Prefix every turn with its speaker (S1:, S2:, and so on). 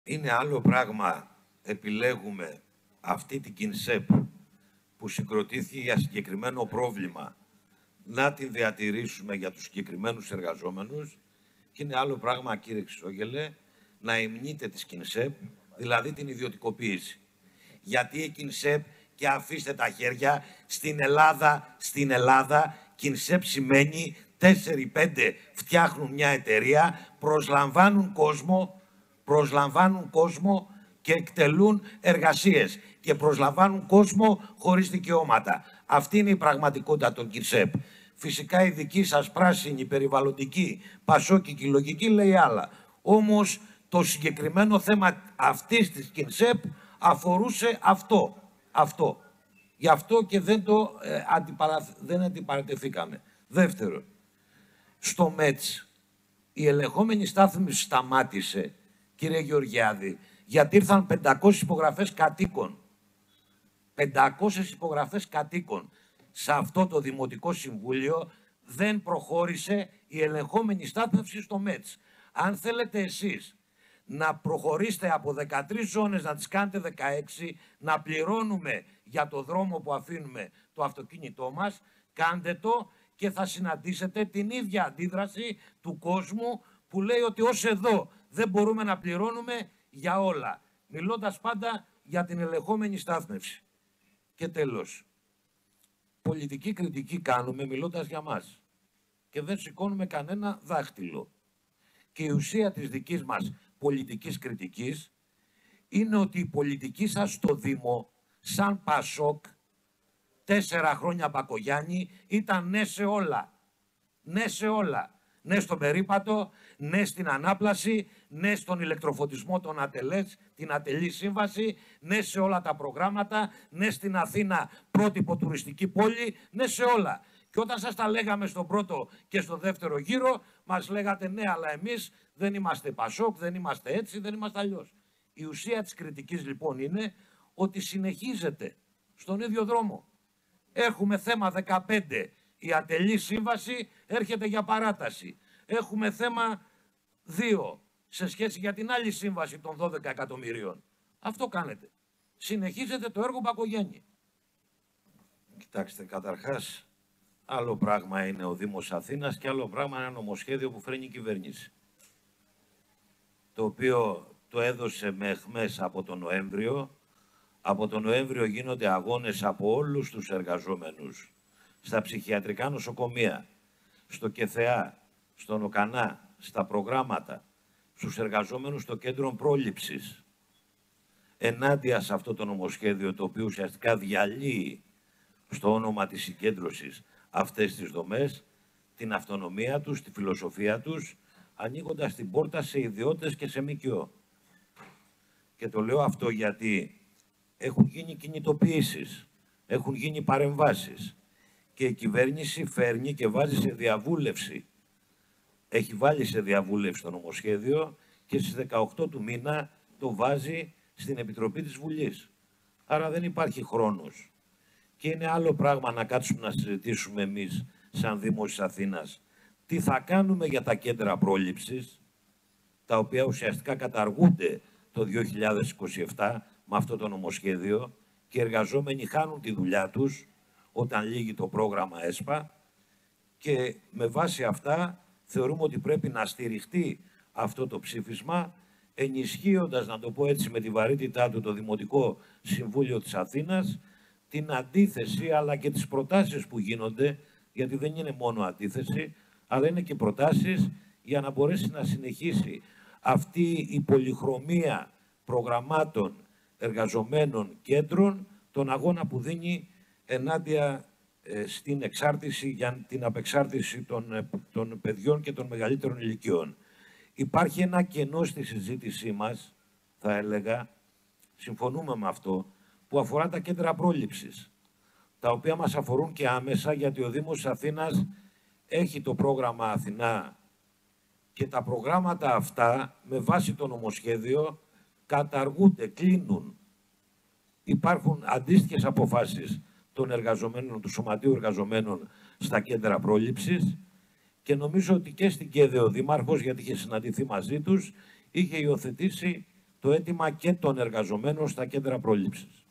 S1: Είναι άλλο πράγμα, επιλέγουμε αυτή την ΚΙΝΣΕΠ που συγκροτήθηκε για συγκεκριμένο πρόβλημα, να την διατηρήσουμε για τους συγκεκριμένους εργαζόμενους, και είναι άλλο πράγμα, κύριε Χρυσόγελε, να υμνείτε τη ΚΙΝΣΕΠ, δηλαδή την ιδιωτικοποίηση. Γιατί η ΚΙΝΣΕΠ, και αφήστε τα χέρια, στην Ελλάδα, ΚΙΝΣΕΠ σημαίνει 4-5 φτιάχνουν μια εταιρεία, προσλαμβάνουν κόσμο και εκτελούν εργασίες και προσλαμβάνουν κόσμο χωρίς δικαιώματα. Αυτή είναι η πραγματικότητα των ΚΙΝΣΕΠ. Φυσικά η δική σας πράσινη, περιβαλλοντική, πασόκικη λογική λέει άλλα. Όμως το συγκεκριμένο θέμα αυτής της ΚΙΝΣΕΠ αφορούσε αυτό. Γι' αυτό και δεν αντιπαρατεθήκαμε. Δεύτερον, στο ΜΕΤΣ η ελεγχόμενη στάθμιση σταμάτησε, κύριε Γεωργιάδη, γιατί ήρθαν 500 υπογραφές κατοίκων. 500 υπογραφές κατοίκων. Σε αυτό το Δημοτικό Συμβούλιο δεν προχώρησε η ελεγχόμενη στάθμιση στο ΜΕΤΣ. Αν θέλετε εσείς να προχωρήσετε από 13 ζώνες, να τις κάνετε 16, να πληρώνουμε για το δρόμο που αφήνουμε το αυτοκίνητό μας, κάντε το και θα συναντήσετε την ίδια αντίδραση του κόσμου που λέει ότι ως εδώ δεν μπορούμε να πληρώνουμε για όλα. Μιλώντας πάντα για την ελεγχόμενη στάθμευση. Και τέλος, πολιτική κριτική κάνουμε μιλώντας για μας και δεν σηκώνουμε κανένα δάχτυλο. Και η ουσία της δικής μας πολιτικής κριτικής είναι ότι η πολιτική σας στο Δήμο, σαν Πασόκ, 4 χρόνια Μπακογιάννη, ήταν ναι σε όλα. Ναι σε όλα. Ναι στον περίπατο, ναι στην ανάπλαση, ναι στον ηλεκτροφωτισμό των ατελές, την ατελή σύμβαση, ναι σε όλα τα προγράμματα, ναι στην Αθήνα πρότυπο τουριστική πόλη, ναι σε όλα. Και όταν σας τα λέγαμε στον πρώτο και στο δεύτερο γύρο, μας λέγατε ναι, αλλά εμείς δεν είμαστε Πασόκ, δεν είμαστε έτσι, δεν είμαστε αλλιώς. Η ουσία της κριτικής λοιπόν είναι ότι συνεχίζεται στον ίδιο δρόμο. Έχουμε θέμα 15. Η ατελή σύμβαση έρχεται για παράταση. Έχουμε θέμα 2 σε σχέση για την άλλη σύμβαση των 12 εκατομμυρίων. Αυτό κάνετε. Συνεχίζετε το έργο Μπακογιάννη. Κοιτάξτε, καταρχάς, άλλο πράγμα είναι ο Δήμος Αθήνας και άλλο πράγμα είναι ένα νομοσχέδιο που φέρνει η κυβέρνηση. Το οποίο το έδωσε με αιχμές από τον Νοέμβριο. Από τον Νοέμβριο γίνονται αγώνες από όλους τους εργαζόμενους στα ψυχιατρικά νοσοκομεία, στο ΚΕΘΕΑ, στον ΟΚΑΝΑ, στα προγράμματα, στους εργαζόμενους στο κέντρο πρόληψης, ενάντια σε αυτό το νομοσχέδιο, το οποίο ουσιαστικά διαλύει στο όνομα της συγκέντρωσης αυτές τις δομές, την αυτονομία τους, τη φιλοσοφία τους, ανοίγοντας την πόρτα σε ιδιώτες και σε ΜΚΟ. Και το λέω αυτό γιατί έχουν γίνει κινητοποιήσεις, έχουν γίνει παρεμβάσεις και η κυβέρνηση φέρνει και βάζει σε διαβούλευση. Έχει βάλει σε διαβούλευση το νομοσχέδιο και στις 18 του μήνα το βάζει στην Επιτροπή της Βουλής. Άρα δεν υπάρχει χρόνος. Και είναι άλλο πράγμα να κάτσουμε να συζητήσουμε εμείς σαν Δήμος της Αθήνας τι θα κάνουμε για τα κέντρα πρόληψης, τα οποία ουσιαστικά καταργούνται το 2027 με αυτό το νομοσχέδιο και οι εργαζόμενοι χάνουν τη δουλειά τους όταν λύγει το πρόγραμμα ΕΣΠΑ, και με βάση αυτά θεωρούμε ότι πρέπει να στηριχτεί αυτό το ψήφισμα, ενισχύοντας, να το πω έτσι με τη βαρύτητά του, το Δημοτικό Συμβούλιο της Αθήνας, την αντίθεση αλλά και τις προτάσεις που γίνονται, γιατί δεν είναι μόνο αντίθεση, αλλά είναι και προτάσεις για να μπορέσει να συνεχίσει αυτή η πολυχρωμία προγραμμάτων, εργαζομένων, κέντρων, τον αγώνα που δίνει ενάντια στην εξάρτηση, για την απεξάρτηση των παιδιών και των μεγαλύτερων ηλικιών. Υπάρχει ένα κενό στη συζήτησή μας, θα έλεγα, συμφωνούμε με αυτό, που αφορά τα κέντρα πρόληψης, τα οποία μας αφορούν και άμεσα, γιατί ο Δήμος της Αθήνας έχει το πρόγραμμα Αθηνά και τα προγράμματα αυτά, με βάση το νομοσχέδιο, καταργούνται, κλείνουν. Υπάρχουν αντίστοιχες αποφάσεις των εργαζομένων, του Σωματείου Εργαζομένων στα κέντρα πρόληψης, και νομίζω ότι και στην ΚΕΔΕ ο Δήμαρχος, γιατί είχε συναντηθεί μαζί τους, είχε υιοθετήσει το αίτημα και των εργαζομένων στα κέντρα πρόληψης.